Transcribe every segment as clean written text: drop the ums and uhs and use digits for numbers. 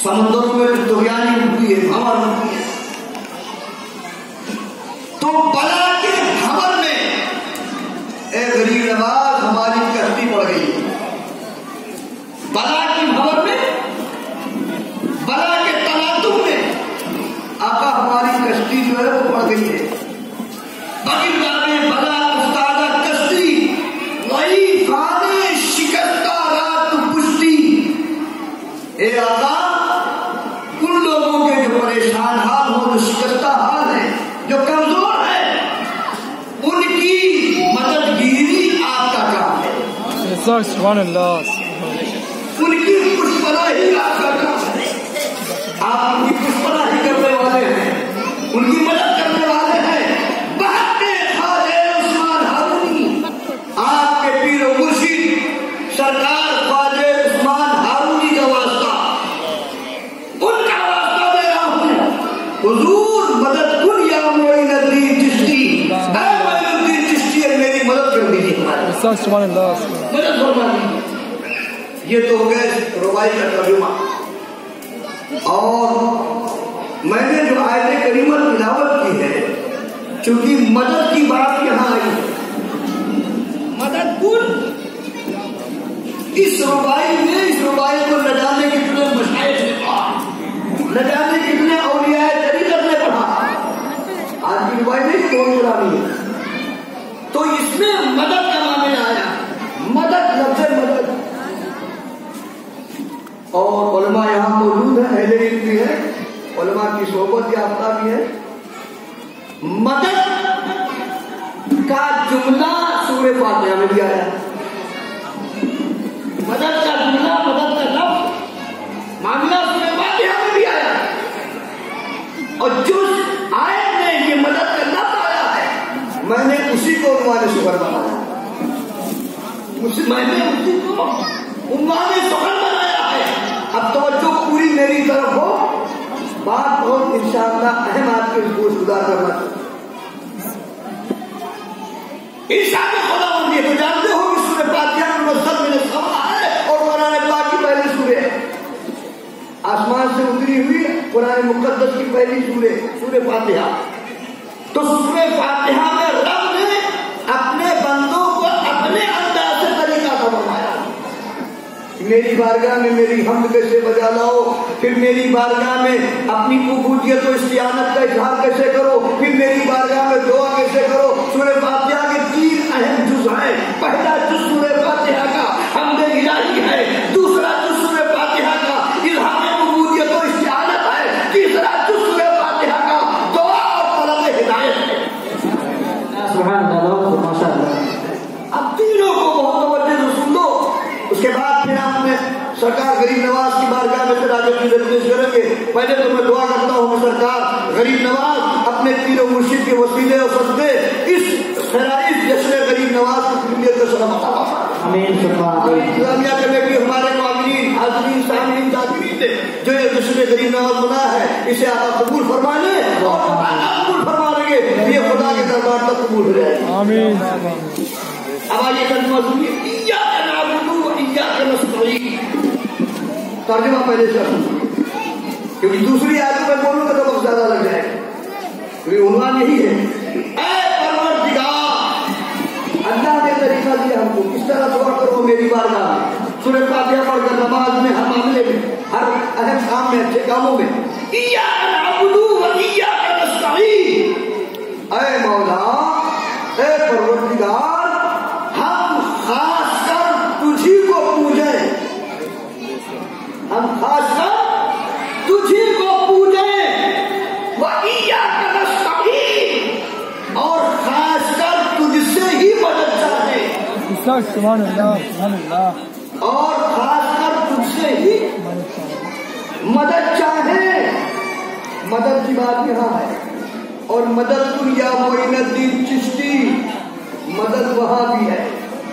سمندروں میں دریانی اٹھتی ہے، بھنور اٹھتی ہے، تو بلا کے بھنور میں اے غریب نواز ہماری کشتی پڑ گئی ہے۔ بلا کی بھنور میں، بلا کے تناتم میں آقا ہماری کشتی جو ہے وہ پڑ گئی ہے۔ بغیر میں بلا استادہ کشتی وہی خانے شکستہ رات پشتی۔ اے آقا ان لوگوں کے جو پریشان حال ہو، جو شکستہ حال ہے، جو کمزور ہے، ان کی مدد گیری آپ کا کام ہے، سبحان اللہ، ان کی پشپناہی آپ کا کام ہے۔ آپ ان کی پشپناہی کرنے والے ہیں، ان کی مدد کرنے والے ہیں۔ بہتے خواجہ عثمان ہارونی، آپ کے پیر و مرشد سرکار خواجہ عثمان ہارونی کا واسطہ، ان کا واسطہ دے رہا ہوں، حضور مدد کن یا معین الدین چشتی، اے معین الدین چشتی میری مدد کر دیجیے، سبحان اللہ، مدد فرما دیجیے۔ یہ تو ہو گئے ربائی کا ترجمہ۔ اور میں نے جو آیت کریمہ تلاوت کی ہے، چونکہ مدد کی بات یہاں آئی ہے، مدد کن، اس ربائی میں، اس ربائی کو نہ جانے کتنے مشائخ نے پڑھا، نہ جانے کتنے اولیاء طریقت نے پڑھا۔ آج کی ربائی نہیں، کون پرانی ہے، تو اس میں مدد کا معنی آیا، مدد، لفظ مدد۔ اور علماء یہاں موجود ہیں، اہل علم بھی ہے، علماء کی صحبت یافتہ بھی ہے۔ مدد کا جملہ سورہ فاتحہ میں بھی آیا، مدد کا جملہ، مدد کا لفظ معاملہ سورہ فاتحہ میں بھی آیا، اور جس آیت میں یہ مدد کا لفظ آیا ہے، میں نے اسی کو عنوان سفر بنایا، میں نے اسی کو عنوان سفر بنایا ہے۔ اب توجہ پوری میری طرف ہو، بات بہت انشاءاللہ اہم آپ کے گوش گزار کرنا چاہتا ہوں۔ انشاءاللہ خدا بندی تو جانتے ہو کہ سورہ فاتحہ منزل میں سوا ہے اور قرآن پاک کی پہلی سورہ ہے، آسمان سے اتری ہوئی قرآن مقدس کی پہلی سورہ، سورہ فاتحہ۔ تو سورہ فاتحہ میں رب نے اپنے بندوں کو اپنے انداز سے طریقہ کا بنایا، میری بارگاہ میں میری حمد کیسے بجا لاؤ، پھر میری بارگاہ میں اپنی عبودیت و استعانت کا اظہار کیسے کرو، پھر میری بارگاہ میں دعا کیسے کرو۔ سورہ فاتحہ کے تین اہم جز ہیں، پہلا جز سورہ فاتحہ کا حمد الہی ہے، دوسرا جز سورہ فاتحہ کا اظہار عبودیت و استعانت ہے، تیسرا جز سورہ فاتحہ کا دعا اور طلب ہدایت ہے۔ سبحان اللہ، ماشاء اللہ۔ اب تینوں کو بہت توجہ سے سن لو، اس کے بعد پھر آپ نے سرکار غریب نواز کی بارگاہ میں تراجت کی درپیش کریں گے۔ پہلے تو میں دعا کرتا ہوں کہ سرکار غریب نواز اپنے پیر و مرشد کے وسیلے اور صدقے اس خیرائی جشن غریب نواز کی قبولیت کا سلامت عطا فرمائے۔ آمین۔ اسلامیہ کمیٹی ہمارے معاملین، حاضرین، سامعین، ذاکرین نے جو یہ جشن غریب نواز بنا ہے، اسے آپ قبول فرما لیں اور قبول فرما لیں گے، یہ خدا کے دربار تک قبول ہو جائے۔ آمین۔ اب آئیے ترجمہ سنیے، ایاک نعبد و ایاک نستعین۔ ترجمہ پہلے سے سنیے، کیونکہ دوسری آیت میں بولوں گا تو وقت زیادہ لگ جائے گا، کیونکہ عنوان یہی ہے، اے پروردگار، اللہ نے طریقہ دیا ہم کو کس طرح دعا کرو میری بارگاہ میں، سورہ فاتحہ پڑھ کر نماز میں، ہر معاملے میں، ہر اہم کام میں، اچھے کاموں میں، ایاک نعبد و ایاک نستعین۔ اے مولا، اے پروردگار، ہم خاص کر تجھی کو پوجیں، ہم خاص کر تجھی کو پوجیں، وَإِيَّاكَ نَسْتَعِينُ، اور خاص کر تجھ سے ہی مدد چاہیں، سبحان اللہ، سبحان اللہ، اور خاص کر تجھ سے ہی مدد چاہیں۔ مدد کی بات یہاں ہے، اور مدد کن یا معین الدین چشتی، مدد وہاں بھی ہے۔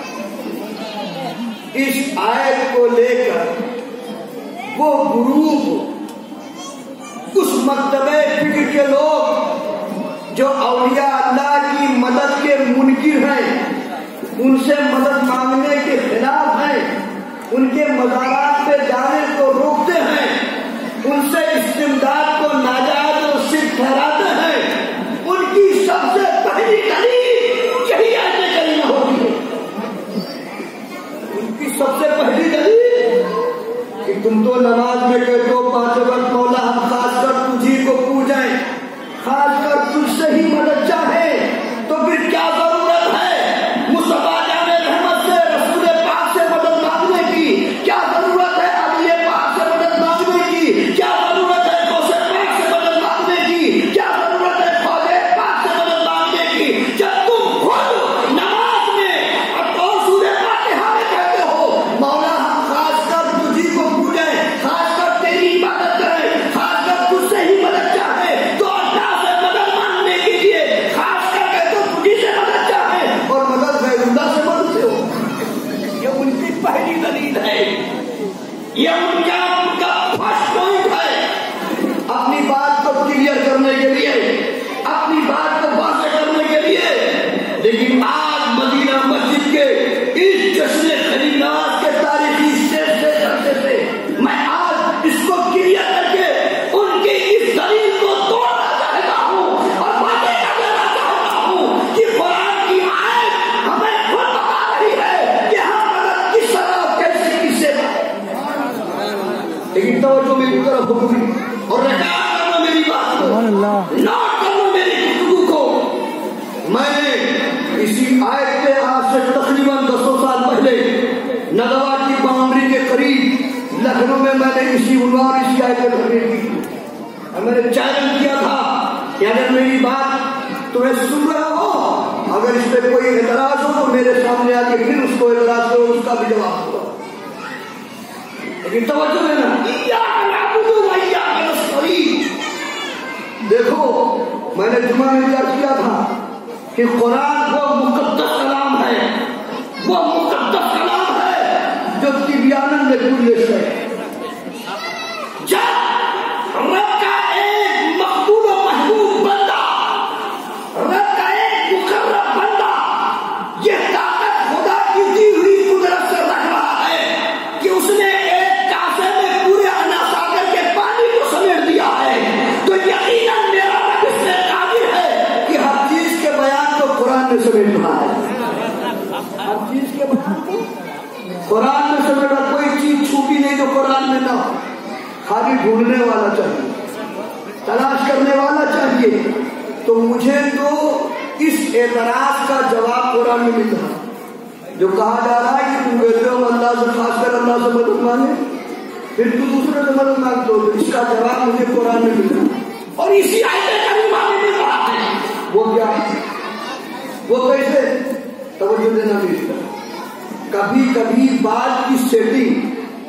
اس آیت کو لے کر وہ گروپ، اس مکتبہ فکر کے لوگ جو اولیاء اللہ کی مدد کے منکر ہیں، ان سے مدد مانگنے کے خلاف ہیں، ان کے مزارات پہ جانے کو روکتے ہیں، تم تو نماز میں کہتے ہو 5 وقت مولا ہم خاص کر تجھی کو پوجیں، خاص کر تجھ سے ہی مدد چاہیں، تو پھر کیا ضرورت ہے مصطفیٰ جان رحمت سے رسول پاک سے مدد مانگنے کی؟ کیا ضرورت ہے علی پاک سے مدد مانگنے کی؟ کیا ضرورت ہے غوث پاک سے مدد مانگنے کی؟ کیا ضرورت ہے خواجہ پاک سے مدد مانگنے کی؟ جب تم خود نماز میں اور سورہ فاتحہ میں کہتے ہو مولا ہم خاص کر تجھی کو پوجیں، خاص کر تیری عبادت کریں، خاص کر تجھ سے ہی مدد چاہیں، تو اللہ سے مدد مانگنے کے لیے خاص کر کے تو تجھی سے مدد چاہیں اور مدد غیر اللہ سے مانگتے ہو۔ یہ ان کی پہلی دلیل ہے، یہ ان کا فرسٹ پوائنٹ ہے۔ اپنی بات کو کلیئر کرنے کے لیے، اپنی بات کو واضح کرنے کے لیے، لیکن آج مدینہ مسجد کے اس جشن خلیلات کے تاریخی جلسے سے میں آج اس کو کلیئر کر کے ان کی اس دلیل کو توڑنا چاہتا ہوں اور واضح کر دینا چاہتا ہوں کہ قرآن کی آیت ہمیں خود بتا رہی ہے کہ ہم مدد کس طرح کیسے کس سے لیکن توجہ میری طرف ہوگی اور ریکارڈ کرنا میری بات کو، نوٹ کرنا میری گفتگو کو۔ میں نے اسی آیت کے آج سے تقریباً 200 سال پہلے ندوا کی باؤنڈری کے قریب لکھنؤ میں نے اسی عنوان اسی آیت پر تقریر کی اور میں نے چیلنج کیا تھا کہ اگر میری بات تمہیں سن رہا ہو، اگر اس پہ کوئی اعتراض ہو تو میرے سامنے آ کے پھر اس کو اعتراض کرو، اس کا بھی جواب دو۔ لیکن توجہ دینا، ایاک نعبد و ایاک نستعین۔ دیکھو میں نے جمعہ میں یاد کیا تھا کہ قرآن وہ مقدس کلام ہے، وہ مقدس کلام ہے جو تبیاناً لکل شیء، جب رب کا ایک مقبول و محبوب بندہ، رب کا ایک مقرب بندہ یہ طاقت خدا کی دی ہوئی قدرت سے رکھ رہا ہے کہ اس نے ایک کاسے میں پورے اناساگر کے پانی کو سمیٹ دیا ہے، تو یقیناً میرا رب اس سے قادر ہے کہ ہر چیز کے بیان کو قرآن میں سمیٹ رہا ہے، ہر چیز کے بیان کو قرآن میں سمیٹ رہا۔ کوئی چیز چھوٹی نہیں جو قرآن میں نہ ہو، خالی ڈھونڈنے والا چاہیے، تلاش کرنے والا چاہیے۔ تو مجھے تو اس اعتراض کا جواب قرآن میں مل رہا جو کہا جا رہا ہے کہ تم کہتے ہو اللہ سے، خاص کر اللہ سے مدد مانگے، پھر تم دوسرے سے مدد مانگتے ہو، اس کا جواب مجھے قرآن میں مل رہا اور اسی آیت کریمہ میں مل رہا ہے۔ وہ کیا ہے؟ وہ کیسے؟ توجہ دینا میری طرف۔ کبھی کبھی بات کی سیٹنگ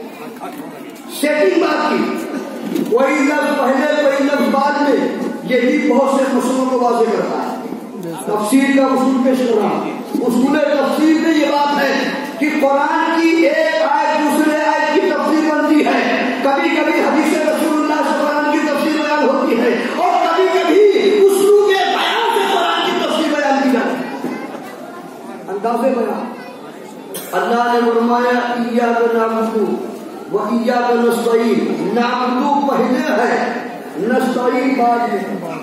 بات کی، کوئی لفظ پہلے کوئی لفظ بعد میں، یہ بھی بہت سے مسئلوں کو واضح کرتا ہے۔ تفسیر کا اصول پیش کر رہا ہوں، اصول تفسیر میں یہ بات ہے کہ قرآن کی ایک آیت دوسرے آیت کی تفسیر بنتی ہے، کبھی کبھی حدیث رسول اللہ سے قرآن کی تفسیر بیان ہوتی ہے اور کبھی کبھی اسلوب بیان سے قرآن کی تفسیر بیان کی جاتی ہے۔ انداز بیان، اللہ نے فرمایا ایاک نعبد و ایاک نستعین، نعبد پہلے ہے، نستعین بعد میں۔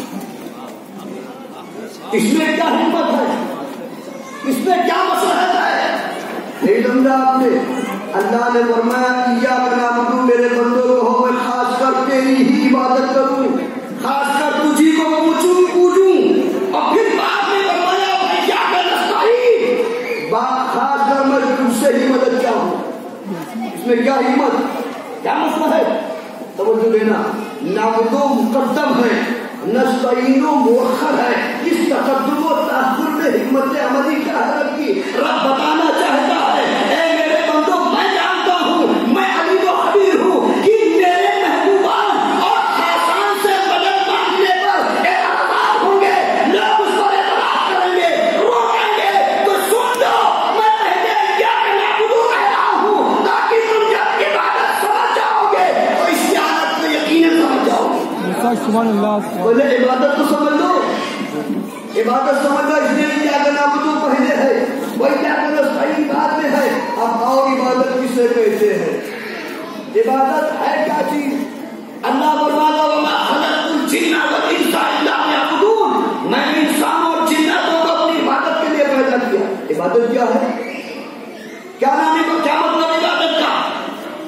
اس میں کیا حکمت ہے؟ اس میں کیا مصلحت ہے؟ نہیں سمجھا آپ نے؟ اللہ نے فرمایا ایاک نعبد، میرے بندوں کو میں خاص کر تیری ہی عبادت کروں، خاص کر تجھی کو پوجوں، اور پھر بعد میں فرمایا ایاک نستعین، خاص کر میں تجھ سے ہی مدد چاہوں۔ اس میں کیا حکمت، کیا مسئلہ ہے؟ توجہ دینا، نعبد مقدم ہے، نستعین مؤخر ہے۔ اس تقدم و تاخر میں حکمت عملی کیا ہے رب کی؟ رب بتانا چاہتا ہے اے میرے بندو، میں جانتا ہوں، میں علیم و خبیر ہوں کہ میرے محبوبان اور خاصان سے مدد مانگنے پر اعتراض ہوں گے، لوگ اس پر اعتراض کریں گے، روکیں گے، تو سن لو میں پہلے ایاک نعبد کہہ رہا ہوں تاکہ تم جب عبادت سمجھ جاؤ گے تو اس کی حالت کو یقیناً سمجھ جاؤ گے۔ سبحان اللہ۔ بولے عبادت تو سمجھ لو، عبادت سمجھ لو، اس لیے ایاک نعبد پہلے ہے، وہ ایاک نستعین بعد میں ہے۔ اب آؤ عبادت کسے کہتے ہیں؟ عبادت ہے کیا چیز؟ اللہ فرماتا وما خلقت الجن والانس الا ليعبدون، میں انسان اور جناتوں کو اپنی عبادت کے لیے پیدا کیا۔ عبادت کیا ہے؟ کیا نام ہے؟ کیا مطلب عبادت کا؟ توجہ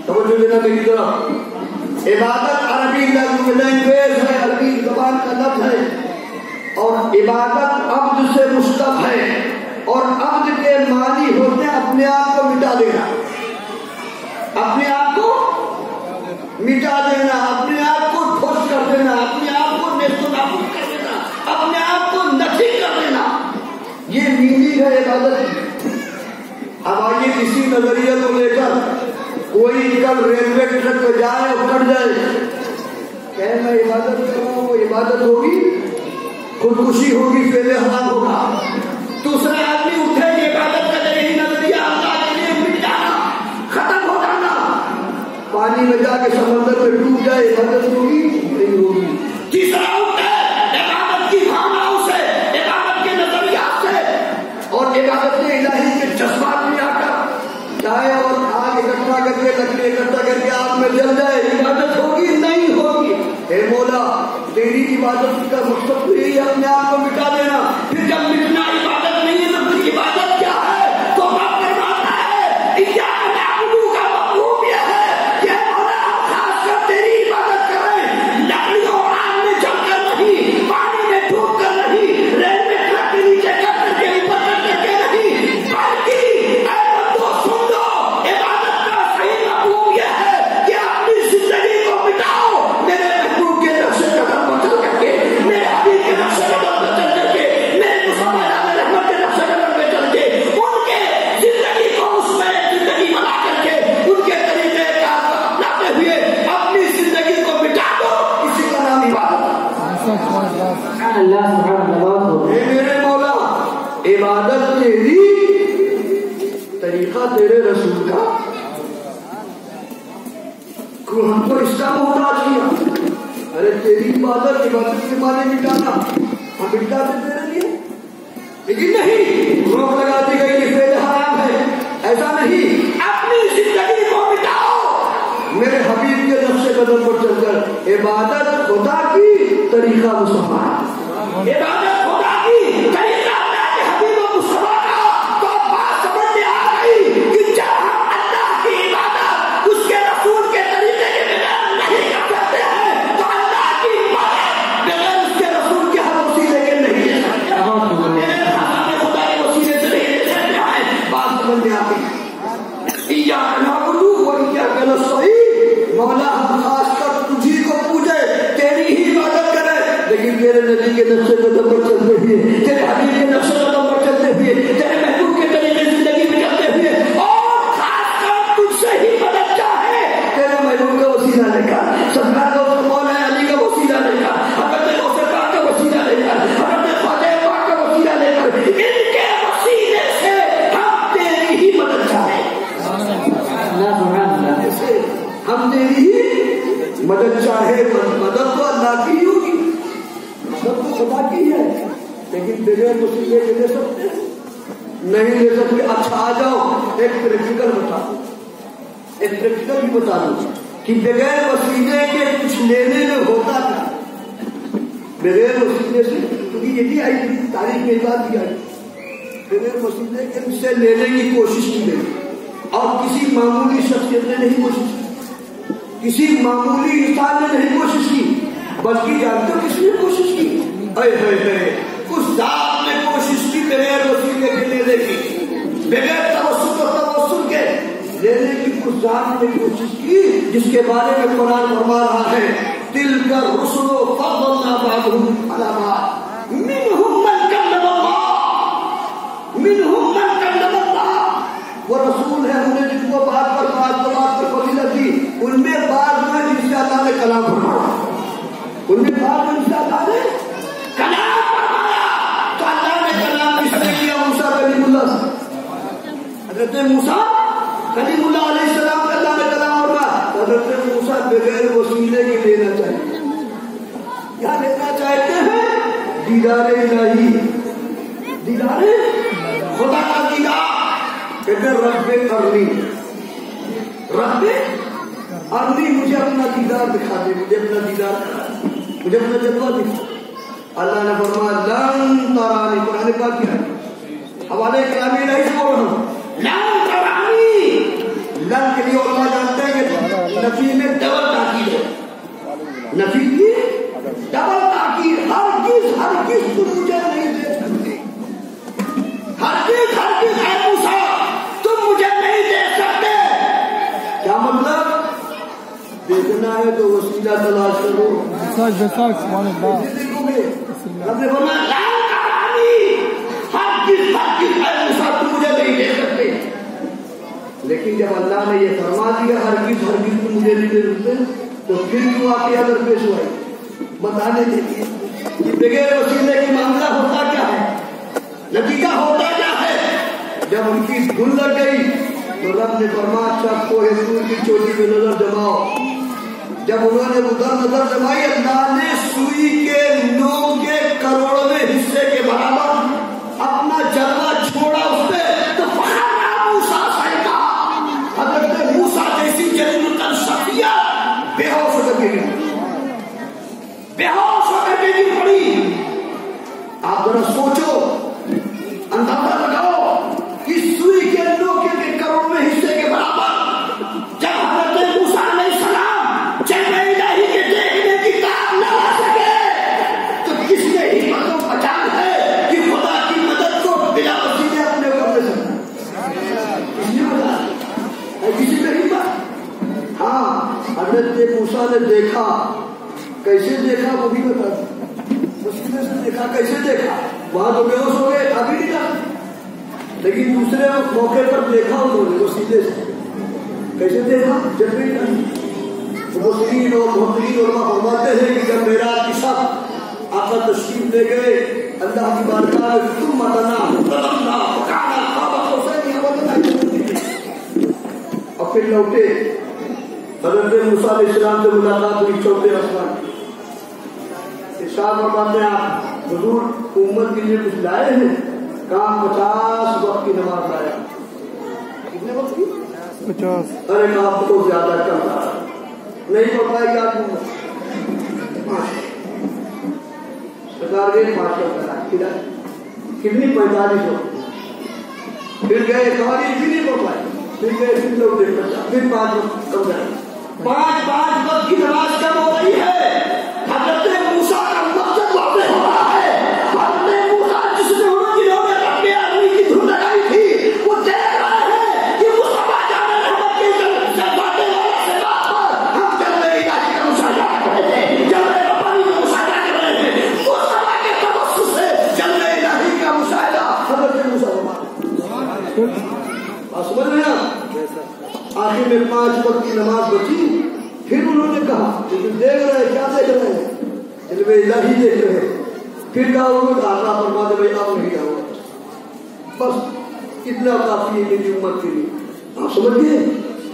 دینا میری طرف. عبادت عربی لینگویج ہے, عربی زبان کا لفظ ہے, اور عبادت عبد سے مشتق ہے, اور عبد کے معنی ہوتے ہیں اپنے آپ کو مٹا دینا, اپنے آپ کو مٹا دینا, اپنے آپ کو ٹھوس کر دینا, اپنے آپ کو نیست و نابود کر دینا, اپنے آپ کو نفی کر دینا. یہ میننگ ہے عبادت. اب آئیے اسی نظریے کو لے کر کوئی کل ریلوے ٹریک پہ جائے اور کٹ جائے, کہ میں عبادت کر رہا ہوں, وہ عبادت ہوگی, خودکشی ہوگی, فعل حرام ہوگا. دوسرا آدمی اٹھے کہ عبادت کا یہی نظریہ اللہ کے لیے مٹ جانا, ختم ہو جانا, پانی میں جا کے سمندر میں ڈوب جائے, عبادت ہوگی نہیں ہوگی. تیسرا اٹھے عبادت کی بھاوناؤں سے, عبادت کے نظریات سے, اور عبادت الہی کے جذبات میں آ کر جائے اور آگ اکٹھا کر کے, لکڑی اکٹھا کر کے آگ میں جل جائے, عبادت ہوگی نہیں ہوگی. اے مولا, تیری عبادت کا مقصد تو یہی ہے اپنے آپ کو مٹا دینا. پھر جب مٹنا عبادت نہیں ہے تو پھر عبادت کیا ہے؟ تو بات کرواتا ہے اِیاک نعبد کا مفہوم یہ ہے کہ مولا ہم خاص کر تیری عبادت کر رہے ہیں, لکڑیوں اور آگ میں جل کر نہیں, پانی میں ڈوب کر نہیں, ریلوے ٹریک کے نیچے کر کے اوپر کر کے نہیں, بلکہ اے بندو سن لو, عبادت کا صحیح مفہوم یہ ہے کہ اپنی زندگی کو مٹاؤ میرے محبوب کے نقش قدم پر چل کر کے, میرے حبیب کے نقش قدم پر چل کر کے, میرے مصطفیٰ جان رحمت کے نقش قدم پہ چل کے, ان کے زندگی کو اس میں زندگی بنا کر کے, ان کے طریقے کار کو اپناتے ہوئے اپنی زندگی کو مٹا دو. اسی کا نام عبادت. اللہ سبحانہ اللہ. اے میرے مولا, عبادت تیری, طریقہ تیرے رسول کا, ہم کو اس کا محتاج کیا. ارے تیری عبادت, عبادت کے معنی مٹانا, ہم مٹاتے تیرے لیے, لیکن نہیں, روک لگاتی گئی کہ فعل حرام ہے. ایسا نہیں, اپنی زندگی کو مٹاؤ میرے حبیب کے نقش قدم پر چل کر. عبادت خدا کی, طریقہ مصطفیٰ, عبادت خدا کی, طریقہ اللہ کے حبیب و مصطفیٰ کا. تو بات سمجھ میں آ گئی کہ جب ہم اللہ کی عبادت اس کے رسول کے طریقے کے بغیر نہیں کر سکتے ہیں, تو اللہ کی عبادت بغیر اس کے رسول کے ہر وسیلے کے نہیں لے سکتے. خدا کے وسیلے سے نہیں لے سکتے ہیں. بات سمجھ میں آ گئی. ایاک نعبد و ایاک نستعین, مولا ہم خاص کر تجھی کو پوجے, تیری ہی عبادت کرے, لیکن تیرے نبی کے نقش قدم پر چلتے ہوئے, تیرے حبیب کے نقش قدم پر چلتے ہوئے, تیرے محبوب کے طریقے زندگی میں چلتے ہوئے, اور خاص کر تجھ سے ہی مدد چاہے, تیرے محبوب کا وسیلہ لے کر, سرکار کا مولا علی کا وسیلہ لے کر, حضرت غوث پاک کا وسیلہ لے کر, حضرت خواجہ پاک کا وسیلہ لے کر, ان کے وسیلے سے ہم تیری ہی مدد چاہے. ہم تیری ہی مدد چاہے. مدد تو اللہ کی ہوگی, مدد تو خدا کی ہے, لیکن بغیر وسیلے کے لے سکتے نہیں لے سکتے. اچھا آ جاؤ, ایک پریکٹیکل بتا دوں, ایک پریکٹیکل بھی بتا دوں کہ بغیر وسیلے کے کچھ لینے میں ہوتا تھا. بغیر وسیلے سے, کیونکہ یہ بھی آئی تاریخ میں بات بھی آئی, بغیر وسیلے کے اس سے لینے کی کوشش کی گئی, اور کسی معمولی شخصیت نے نہیں کوشش کی, کسی معمولی انسان نے نہیں کوشش کی, بلکہ جانتے ہو کس نے کوشش کی؟ اس ذات نے کوشش کی بغیر وسیلے کے لینے کی, بغیر توسل و توسل کے لینے کی. اس ذات نے کوشش کی جس کے بارے میں قرآن فرما رہا ہے, تلک الرسل فضلنا بعضهم علی بعض, منهم من کلم اللہ, منهم من کلم اللہ. وہ رسول ہے, انہیں جن کو بات پر فضیلت دی, ان میں بعض میں جن سے اللہ نے کلام فرمایا, ان میں بعض میں جن سے اللہ نے کلام فرمایا. تو اللہ نے کلام کس نے کیا؟ موسیٰ کلیم اللہ سے. حضرت موسیٰ کلیم اللہ علیہ السلام کا اللہ نے کلام فرمایا. حضرت موسیٰ بغیر وسیلے کے لینا چاہیے. کیا لینا چاہتے ہیں؟ دیدار الہی, دیدار خدا کا دیدار. کہتے رب ارنی, رب ارنی, مجھے اپنا دیدار دکھا دے, مجھے اپنا دیدار دکھا دے, مجھے اپنا جلوہ دکھا. اللہ نے فرمایا لن ترانی, قرآن پاک کیا ہے, حوالے کلامی نہیں سے بول رہا ہوں, لن ترانی. لن کے لیے علماء جانتے ہیں کہ نفی میں ڈبل تاکید ہے، نفی کی ڈبل تاکید، ہرگز تم مجھے نہیں دے سکتے، ہرگز اے موسیٰ تم مجھے نہیں دے سکتے۔ کیا مطلب؟ دیکھنا ہے تو وسیلہ تلاش کرو، سبحان اللہ، دیکھو گے رب نے فرمایا لا کرانی، ہرگز اے موسیٰ تم مجھے نہیں دے سکتے۔ لیکن جب اللہ نے یہ فرما دیا ہرگز تم مجھے نہیں دے سکتے، تو پھر کیوں واقعہ درپیش ہوا ہے؟ بتانے کے لیے کہ بغیر وسیلے کی معاملہ ہوتا کیا ہے، نتیجہ ہوتا کیا ہے۔ جب ان کی دھن لگ گئی تو رب نے فرمایا اچھا کوہ طور کی چوٹی پہ نظر جماؤ۔ جب انہوں نے ادھر نظر جمائی، اللہ نے سوئی کے نوک کے کروڑویں حصے کے برابر اپنا جلوہ چھوڑا اس پہ، تو موسیٰ صحیح حضرت موسیٰ جیسی جلیل الشخصیت بے ہوش ہو کر کے گئی، بے ہوش ہو کر کے گر پڑی۔ آپ ذرا سوچو، اندازہ لگاؤ کہ سوئی کے نوک کے کروڑویں حصے کے برابر جب حضرت موسیٰ علیہ السلام جلوہ الہی کے دیکھنے کی طاقت نہ لا سکے، تو کس نے ہمت و مجال ہے کہ خدا کی مدد کو بلا وسیلے اپنے اوپر لے سکتا؟ کس نے مجال ہے؟ کسی نے ہمت؟ ہاں حضرت موسیٰ نے دیکھا، کیسے دیکھا وہ بھی بتا دیں، وسیلے سے دیکھا، کیسے دیکھا؟ وہاں تو بے ہوش ہو گئے، ابھی نہیں تھا، لیکن دوسرے موقع پر دیکھا انہوں نے وسیلے سے۔ کیسے دیکھا؟ جب بھی مفسرین اور محققین علماء فرماتے ہیں کہ جب معراج کی شب آقا تشریف لے گئے اللہ کی بارگاہ میں، ثم دنا اور پھر لوٹے، حضرت موسیٰ علیہ السلام سے ملاقات ہوئی چوتھے آسمان۔ ارشاد فرماتے ہیں آپ حضور امت کے لیے کچھ لائے ہیں؟ کہاں 50 وقت کی نماز لایا۔ کتنے وقت کی؟ 50۔ ارے آپ تو زیادہ کم رہا، نہیں پڑھ پائے گا سرکار نے 5 کرا کتنی 45 وقت، پھر گئے کہانی بھی نہیں پڑھ پائے، پھر گئے پھر لوگ پھر 5 وقت کم رہے، 5 وقت کی نماز کم ہو رہی ہے۔ حضرت موسیٰ کا مقصد واضح ہو رہا ہے، حضرت موسیٰ جس نے جنہوں نے اپنے آدمی کی دھن لگائی تھی وہ دیکھ رہے ہیں کہ مصطفیٰ جان رحمت کے جذباتے والا سے بات پر ہم جلوہ الہی کا مشاہدہ کر رہے ہیں، جلوہ ربانی کا مشاہدہ کر رہے ہیں، مصطفیٰ کے تبسم سے جلوہ الہی کا مشاہدہ حضرت موسیٰ سمجھ رہے ہیں۔ آخر میں 5 وقت کی نماز بچی، پھر انہوں نے کہا لیکن دیکھ رہے کیا دیکھ رہے ہیں؟ جلوہ الہی دیکھ رہے ہیں۔ پھر کہا انہوں نے آقا فرما دے بھائی آپ نہیں آؤ، بس اتنا کافی ہے میری امت کے لیے۔ آپ سمجھ گئے؟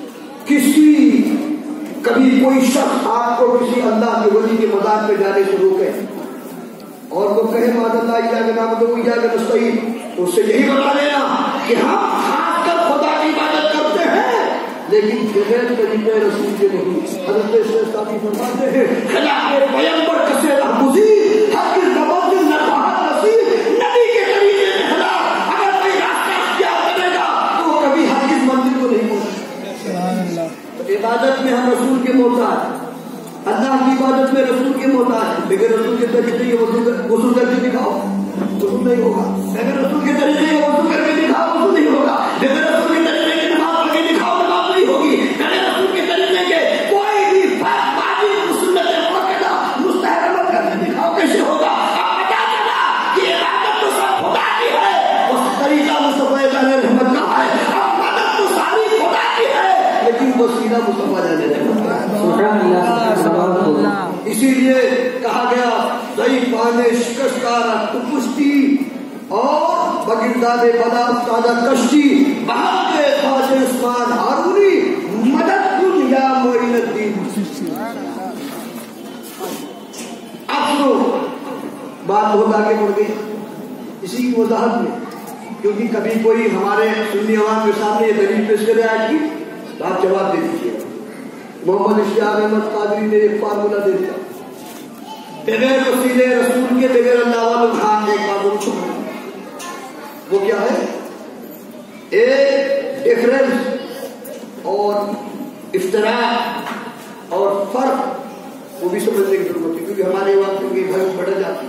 کبھی کوئی شخص آپ کو کسی اللہ کے ولی کے مزار پہ جانے سے روکے اور وہ کہے معاذ اللہ ایاک نعبد و ایاک نستعین، تو اس سے یہی بتا دینا کہ ہم خاص کر خدا کی عبادت کرتے ہیں لیکن بغیر طریقے رسول کے نہیں۔ حضرت شیخ فرماتے ہیں خلاف پیغمبر کسے رہبوزی حق کی نبوت نفاحت نصیب، نبی کے طریقے کے خلاف اگر کوئی راستہ اختیار کرے گا تو وہ کبھی ہرگز منزل کو نہیں پہنچے۔ عبادت میں ہم رسول کے محتاج، اللہ کی عبادت میں رسول کے محتاج، بغیر رسول کے طریقے وضو کر کے دکھاؤ وضو نہیں ہوگا، بغیر رسول کے طریقے وضو کر کے دکھاؤ وضو نہیں ہوگا، بغیر رسول کے طریقے کی نماز پڑھ کے دکھاؤ نماز نہیں ہوگی، بغیر رسول کے طریقے کے کوئی بھی سنت مؤکدہ مستحب عمل کر کے دکھاؤ کیسے ہوگا؟ آپ بتا دینا کہ عبادت تو سب خدا کی ہے، اس طریقہ مصطفیٰ جان رحمت کا ہے، عبادت تو ساری خدا کی ہے لیکن وسیلہ مصطفیٰ جان رحمت کا ہے۔ اسی لیے کہا گیا ضعیف پانے شکست کارا تو کشتی اور بگرداد بدا افتادہ کشتی بہت کے خواجہ عثمان ہارونی مدد کن یا معین الدین۔ اب سنو بات بہت آگے بڑھ گئی اسی کی وضاحت میں، کیونکہ کبھی کوئی ہمارے سنی عوام کے سامنے یہ دلیل پیش کرے آج کی تو آپ جواب دے دیجیے۔ محمد اشتیاق احمد قادری نے ایک فارمولہ دے دیا، بغیر وسیلے رسول کے بغیر اللہ والوں خان ایک بات ضرور سنو، وہ کیا ہے؟ ایک ڈفرنس اور افتراق اور فرق وہ بھی سمجھنے کی ضرورت ہے، کیونکہ ہمارے وقت کے گھر میں بڑھ جاتی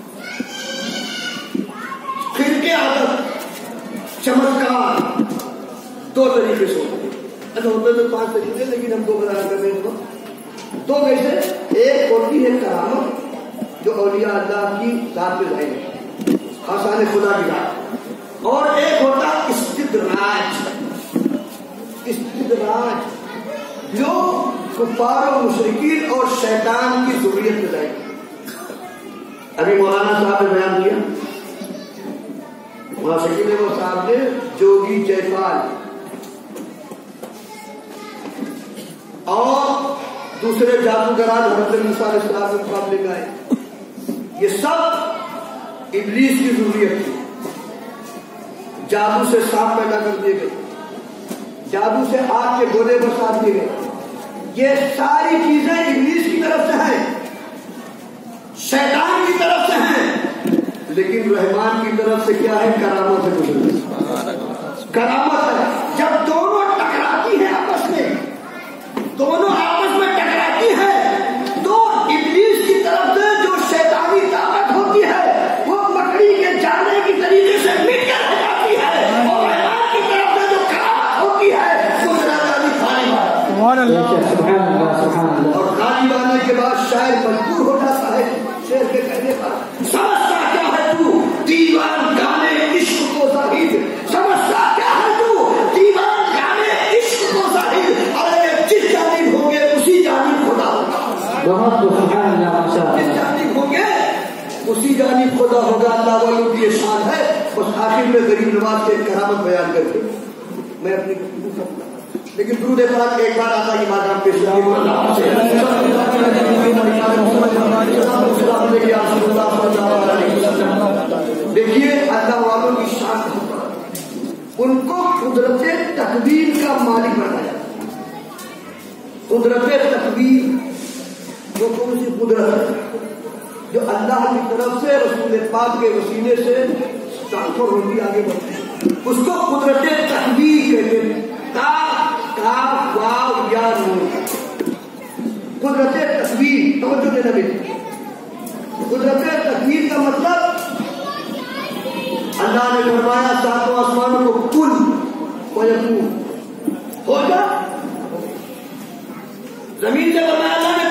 خلق عادت چمتکار دو طریقے سے ہوتے ہیں، اچھا ہوتے تو 5 طریقے لیکن ہم 2 بیان کر رہے ہیں۔ 2 میں سے ایک ہوتی ہے کرامت جو اولیاء اللہ کی ذات پہ ظاہر ہے، خاصان خدا کی ذات، اور ایک ہوتا استدراج جو کفار و مشرکین اور شیطان کی ذریت میں ظاہر ہے۔ ابھی مولانا صاحب نے بیان کیا، مولانا شکیل وہ صاحب نے جوگی جے پال اور دوسرے جادوگران حضرت موسیٰ علیہ السلام کے مقابلے میں آئے، یہ سب ابلیس کی ذریت تھی۔ جادو سے سانپ پیدا کر دیے گئے، جادو سے آگ کے گولے برسا دیے گئے، یہ ساری چیزیں ابلیس کی طرف سے ہیں، شیطان کی طرف سے ہیں، لیکن رحمان کی طرف سے کیا ہے؟ کرامت ہے، کرامت ہے۔ جب دونوں ٹکراتی ہیں آپس میں، دونوں آپس میں ٹکراتی ہیں تو ابلیس کی طرف سے جو شیطانی طاقت ہوتی ہے وہ مکڑی کے جانے کی طریقے سے مٹ کر ہو جاتی ہے، اور رحمان کی طرف سے جو کرامت ہوتی ہے وہ ذرا اور غالب آنے کے بعد شاعر مجبور ہو جاتا ہے شعر کے کہنے پر، سمجھتا کیا ہے تو دیوان گانے عشق کو زاہد، سمجھتا کیا ہے تو دیوان گانے عشق کو زاہد، ارے جس جانب ہوں گے اسی جانب خدا ہوگا، جس جانب ہوں گے اسی جانب خدا ہوگا۔ اللہ والوں کی یہ شان ہے۔ بس آخر میں غریب نواز سے کرامت بیان کر کے میں اپنی گفتگو کروں گا، لیکن درود پاک ایک بار آتا ہی مادام پیش دیکھیے اللہ والوں کی شان، ان کو قدرت تقدیر کا مالک بنایا۔ قدرت تقدیر وہ کون سی قدرت ہے جو اللہ کی طرف سے رسول پاک کے وسیلے سے ٹرانسفر ہوتی آگے بڑھتی ہے، اس کو قدرت تقدیر کہتے ہیں۔ کاف واو یا نون، قدرت تقدیر، توجہ دینا بیٹی۔ قدرت تقدیر کا مطلب اللہ نے فرمایا 7 آسمانوں کو کن ویکون ہو جا، زمین سے فرمایا اللہ نے